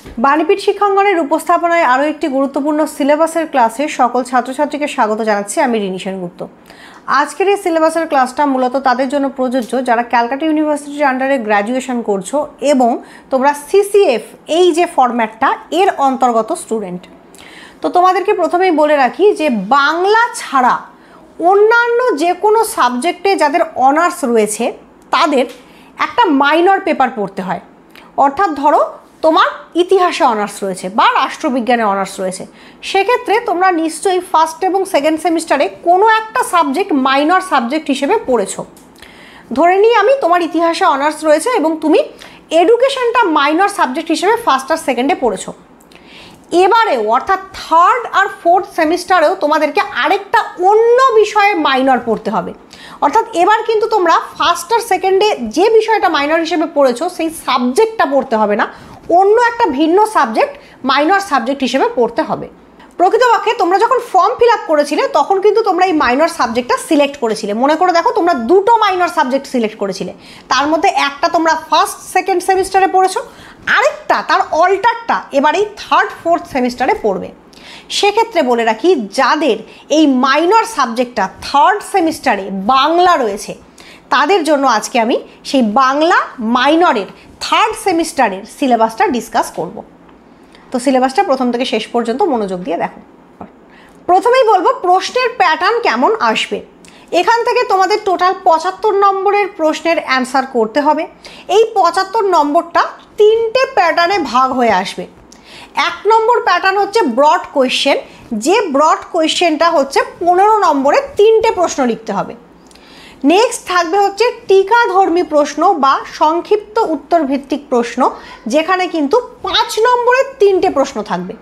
বাণীপীঠ শিক্ষাঙ্গনের উপস্থাপনায় আরও একটি গুরুত্বপূর্ণ সিলেবাসের ক্লাসে সকল ছাত্রছাত্রীকে স্বাগত জানাচ্ছি। আমি রিনি সেনগুপ্ত। আজকের এই সিলেবাসের ক্লাসটা মূলত তাদের জন্য প্রযোজ্য যারা ক্যালকাটা ইউনিভার্সিটির আন্ডারে গ্র্যাজুয়েশন করছো এবং তোমরা সিসিএফ এই যে ফরম্যাটটা এর অন্তর্গত স্টুডেন্ট। তো তোমাদেরকে প্রথমেই বলে রাখি যে বাংলা ছাড়া অন্যান্য যে কোনো সাবজেক্টে যাদের অনার্স রয়েছে তাদের একটা মাইনর পেপার পড়তে হয়। অর্থাৎ ধরো তোমার ইতিহাসে অনার্স রয়েছে বা রাষ্ট্রবিজ্ঞানে অনার্স রয়েছে, সেক্ষেত্রে তোমরা নিশ্চয়ই ফার্স্ট এবং সেকেন্ড সেমিস্টারে কোনো একটা সাবজেক্ট মাইনর সাবজেক্ট হিসেবে পড়েছো। ধরে নিই আমি তোমার ইতিহাসে অনার্স রয়েছে এবং তুমি এডুকেশনটা মাইনর সাবজেক্ট হিসেবে ফার্স্ট আর সেকেন্ডে পড়েছো। এবারেও অর্থাৎ থার্ড আর ফোর্থ সেমিস্টারেও তোমাদেরকে আরেকটা অন্য বিষয়ে মাইনর পড়তে হবে। অর্থাৎ এবার কিন্তু তোমরা ফার্স্ট আর সেকেন্ডে যে বিষয়টা মাইনর হিসেবে পড়েছো সেই সাবজেক্টটা পড়তে হবে না, অন্য একটা ভিন্ন সাবজেক্ট মাইনর সাবজেক্ট হিসেবে পড়তে হবে। প্রকৃতপক্ষে তোমরা যখন ফর্ম ফিল আপ করেছিলে তখন কিন্তু তোমরা এই মাইনর সাবজেক্টটা সিলেক্ট করেছিলে। মনে করে দেখো তোমরা দুটো মাইনর সাবজেক্ট সিলেক্ট করেছিলে, তার মধ্যে একটা তোমরা ফার্স্ট সেকেন্ড সেমিস্টারে পড়েছো, আরেকটা তার অল্টারটা এবার এই থার্ড ফোর্থ সেমিস্টারে পড়বে। সেক্ষেত্রে বলে রাখি যাদের এই মাইনর সাবজেক্টটা থার্ড সেমিস্টারে বাংলা রয়েছে তাদের জন্য আজকে আমি সেই বাংলা মাইনরের থার্ড সেমিস্টারের সিলেবাসটা ডিসকাস করব। তো সিলেবাসটা প্রথম থেকে শেষ পর্যন্ত মনোযোগ দিয়ে দেখো। প্রথমেই বলবো প্রশ্নের প্যাটার্ন কেমন আসবে। এখান থেকে তোমাদের টোটাল 75 নম্বরের প্রশ্নের অ্যান্সার করতে হবে। এই 75 নম্বরটা তিনটে প্যাটার্নে ভাগ হয়ে আসবে। 1 নম্বর প্যাটার্ন হচ্ছে ব্রড কোয়েশ্চেন, যে ব্রড কোয়েশ্চেনটা হচ্ছে 15 নম্বরে 3টে প্রশ্ন লিখতে হবে। নেক্সট থাকবে হচ্ছে টিকাধর্মী প্রশ্ন বা সংক্ষিপ্ত উত্তর ভিত্তিক প্রশ্ন, যেখানে কিন্তু 5 নম্বরের 3টে প্রশ্ন থাকবে।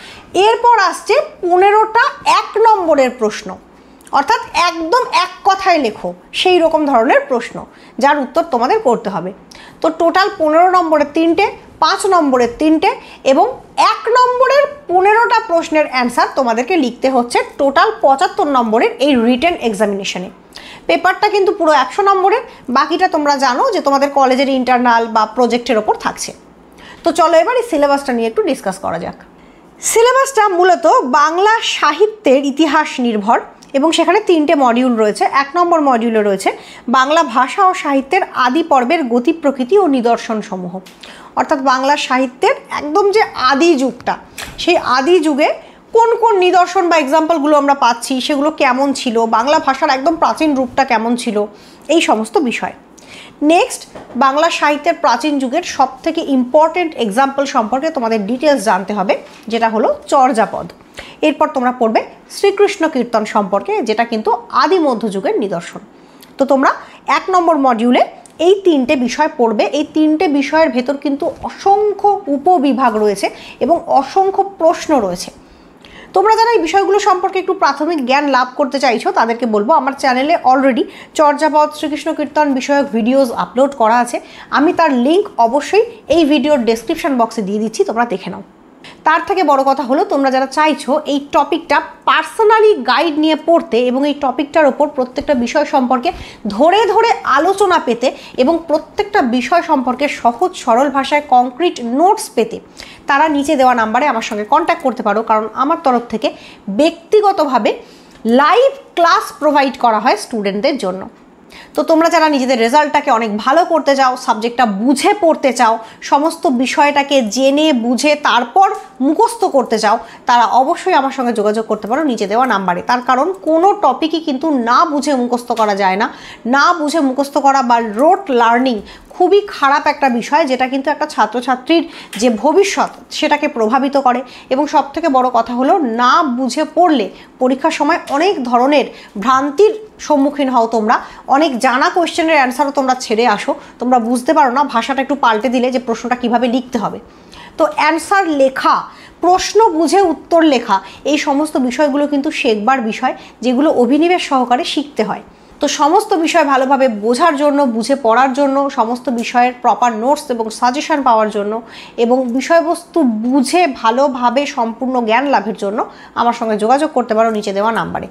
এরপর আসছে 15টা 1 নম্বরের প্রশ্ন, অর্থাৎ একদম এক কথায় লেখো সেই রকম ধরনের প্রশ্ন যার উত্তর তোমাদের করতে হবে। তো টোটাল 15 নম্বরের 3টে, 5 নম্বরের 3টে এবং 1 নম্বরের 15টা প্রশ্নের অ্যান্সার তোমাদেরকে লিখতে হচ্ছে টোটাল 75 নম্বরের এই রিটেন এক্সামিনেশনে। পেপারটা কিন্তু পুরো 100 নম্বরের, বাকিটা তোমরা জানো যে তোমাদের কলেজের ইন্টারনাল বা প্রজেক্টের ওপর থাকছে। তো চলো এবার এই সিলেবাসটা নিয়ে একটু ডিসকাস করা যাক। সিলেবাসটা মূলত বাংলা সাহিত্যের ইতিহাস নির্ভর এবং সেখানে 3টে মডিউল রয়েছে। 1 নম্বর মডিউলে রয়েছে বাংলা ভাষা ও সাহিত্যের আদি পর্বের গতি প্রকৃতি ও নিদর্শন সমূহ। অর্থাৎ বাংলা সাহিত্যের একদম যে আদি যুগটা, সেই আদি যুগে কোন কোন নিদর্শন বা এক্সাম্পলগুলো আমরা পাচ্ছি, সেগুলো কেমন ছিল, বাংলা ভাষার একদম প্রাচীন রূপটা কেমন ছিল, এই সমস্ত বিষয়। নেক্সট বাংলা সাহিত্যের প্রাচীন যুগের সবথেকে ইম্পর্টেন্ট এক্সাম্পল সম্পর্কে তোমাদের ডিটেলস জানতে হবে, যেটা হলো চর্যাপদ। এরপর তোমরা পড়বে শ্রীকৃষ্ণ কীর্তন সম্পর্কে, যেটা কিন্তু আদি মধ্যযুগের নিদর্শন। তো তোমরা 1 নম্বর মডিউলে এই 3টে বিষয় পড়বে। এই 3টে বিষয়ের ভেতর কিন্তু অসংখ্য উপবিভাগ রয়েছে এবং অসংখ্য প্রশ্ন রয়েছে। তোমরা যারা এই বিষয়গুলো সম্পর্কে একটু প্রাথমিক জ্ঞান লাভ করতে চাইছো তাদেরকে বলবো আমার চ্যানেলে অলরেডি চর্যাপদ, শ্রীকৃষ্ণ কীর্তন বিষয়ক ভিডিওস আপলোড করা আছে। আমি তার লিঙ্ক অবশ্যই এই ভিডিওর ডেসক্রিপশন বক্সে দিয়ে দিচ্ছি, তোমরা দেখে নাও। তার থেকে বড় কথা হলো তোমরা যারা চাইছো এই টপিকটা পার্সোনালি গাইড নিয়ে পড়তে এবং এই টপিকটার ওপর প্রত্যেকটা বিষয় সম্পর্কে ধরে ধরে আলোচনা পেতে এবং প্রত্যেকটা বিষয় সম্পর্কে সহজ সরল ভাষায় কংক্রিট নোটস পেতে, তারা নিচে দেওয়া নাম্বারে আমার সঙ্গে কন্ট্যাক্ট করতে পারো। কারণ আমার তরফ থেকে ব্যক্তিগতভাবে লাইভ ক্লাস প্রোভাইড করা হয় স্টুডেন্টদের জন্য। তো তোমরা যারা নিজেদের রেজাল্টটাকে অনেক ভালো করতে চাও, সাবজেক্টটা বুঝে পড়তে চাও, সমস্ত বিষয়টাকে জেনে বুঝে তারপর মুখস্থ করতে চাও, তারা অবশ্যই আমার সঙ্গে যোগাযোগ করতে পারো নিচে দেওয়া নাম্বারে। তার কারণ কোনো টপিকই কিন্তু না বুঝে মুখস্থ করা যায় না। না বুঝে মুখস্থ করা বা রোট লার্নিং খুবই খারাপ একটা বিষয়, যেটা কিন্তু একটা ছাত্রছাত্রীর যে ভবিষ্যৎ সেটাকে প্রভাবিত করে। এবং সবথেকে বড় কথা হলো না বুঝে পড়লে পরীক্ষার সময় অনেক ধরনের ভ্রান্তির সম্মুখীন হও তোমরা। অনেক জানা কোয়েশ্চেনের অ্যান্সারও তোমরা ছেড়ে আসো, তোমরা বুঝতে পারো না ভাষাটা একটু পাল্টে দিলে যে প্রশ্নটা কিভাবে লিখতে হবে। তো অ্যান্সার লেখা, প্রশ্ন বুঝে উত্তর লেখা, এই সমস্ত বিষয়গুলো কিন্তু শেখবার বিষয়, যেগুলো অভিনিবেশ সহকারে শিখতে হয়। তো সমস্ত বিষয় ভালোভাবে বোঝার জন্য, বুঝে পড়ার জন্য, সমস্ত বিষয়ের প্রপার নোটস এবং সাজেশন পাওয়ার জন্য এবং বিষয়বস্তু বুঝে ভালোভাবে সম্পূর্ণ জ্ঞান লাভের জন্য আমার সঙ্গে যোগাযোগ করতে পারো নিচে দেওয়া নাম্বারে।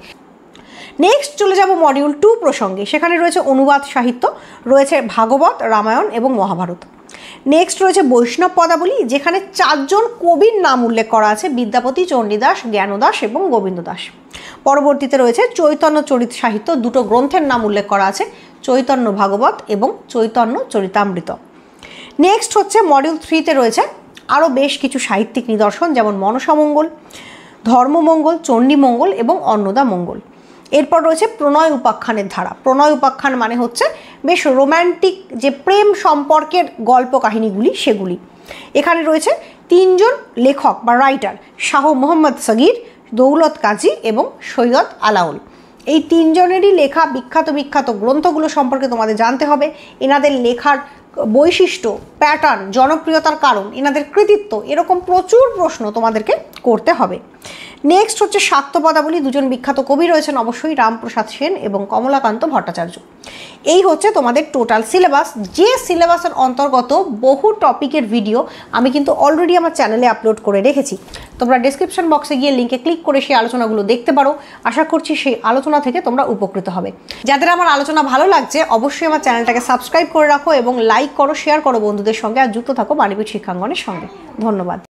নেক্সট চলে যাব মডিউল 2 প্রসঙ্গে। সেখানে রয়েছে অনুবাদ সাহিত্য, রয়েছে ভাগবত, রামায়ণ এবং মহাভারত। নেক্সট রয়েছে বৈষ্ণব পদাবলী, যেখানে 4 জন কবির নাম উল্লেখ করা আছে, বিদ্যাপতি, চণ্ডীদাস, জ্ঞানদাস এবং গোবিন্দ দাস। পরবর্তীতে রয়েছে চৈতন্য চরিত সাহিত্য, 2টো গ্রন্থের নাম উল্লেখ করা আছে, চৈতন্য ভাগবত এবং চৈতন্য চরিতামৃত। নেক্সট হচ্ছে মডিউল 3তে রয়েছে আরও বেশ কিছু সাহিত্যিক নিদর্শন, যেমন মনসামঙ্গল, ধর্মমঙ্গল, চণ্ডীমঙ্গল এবং অন্নদা মঙ্গল। এরপর রয়েছে প্রণয় উপাখ্যানের ধারা। প্রণয় উপাখ্যান মানে হচ্ছে বেশ রোম্যান্টিক যে প্রেম সম্পর্কের গল্প কাহিনীগুলি, সেগুলি। এখানে রয়েছে 3 জন লেখক বা রাইটার, শাহ মোহাম্মদ সগির, দৌলত কাজী এবং সৈয়দ আলাউল। এই 3 জনেরই লেখা বিখ্যাত বিখ্যাত গ্রন্থগুলো সম্পর্কে তোমাদের জানতে হবে, এনাদের লেখার বৈশিষ্ট্য, প্যাটার্ন, জনপ্রিয়তার কারণ, এনাদের কৃতিত্ব, এরকম প্রচুর প্রশ্ন তোমাদেরকে করতে হবে। নেক্সট হচ্ছে শাক্ত পদাবলী, 2 জন বিখ্যাত কবি রয়েছেন অবশ্যই, রামপ্রসাদ সেন এবং কমলাকান্ত ভট্টাচার্য। এই হচ্ছে তোমাদের টোটাল সিলেবাস। যে সিলেবাসের অন্তর্গত বহু টপিকের ভিডিও আমি কিন্তু অলরেডি আমার চ্যানেলে আপলোড করে রেখেছি, তোমরা ডেসক্রিপশন বক্সে গিয়ে লিঙ্কে ক্লিক করে সেই আলোচনাগুলো দেখতে পারো। আশা করছি সেই আলোচনা থেকে তোমরা উপকৃত হবে। যাদের আমার আলোচনা ভালো লাগছে অবশ্যই আমার চ্যানেলটাকে সাবস্ক্রাইব করে রাখো এবং লাইক করো, শেয়ার করো বন্ধুদের সঙ্গে, আর যুক্ত থাকো বাণীপীঠ শিক্ষাঙ্গনের সঙ্গে। ধন্যবাদ।